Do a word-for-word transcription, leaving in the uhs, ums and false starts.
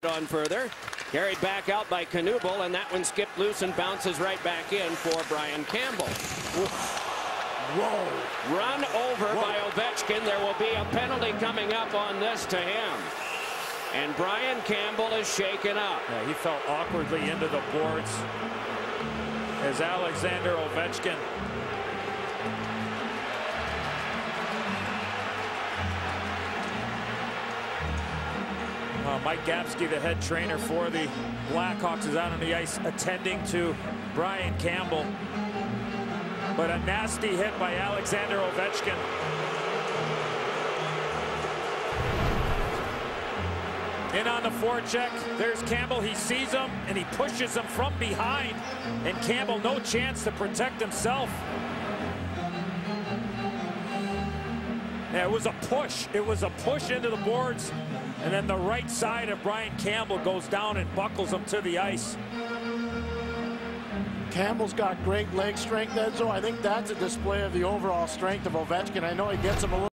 On further, carried back out by Campbell, and that one skipped loose and bounces right back in for Brian Campbell. Whoa. Run over Whoa. by Ovechkin. There will be a penalty coming up on this to him. And Brian Campbell is shaken up. Yeah, he fell awkwardly into the boards as Alexander Ovechkin Uh, Mike Gapsky, the head trainer for the Blackhawks, is out on the ice attending to Brian Campbell. But a nasty hit by Alexander Ovechkin. In on the forecheck. There's Campbell. He sees him and he pushes him from behind. And Campbell, no chance to protect himself. Yeah, it was a push. It was a push into the boards. And then the right side of Brian Campbell goes down and buckles him to the ice. Campbell's got great leg strength, Enzo. I think that's a display of the overall strength of Ovechkin. I know he gets him a little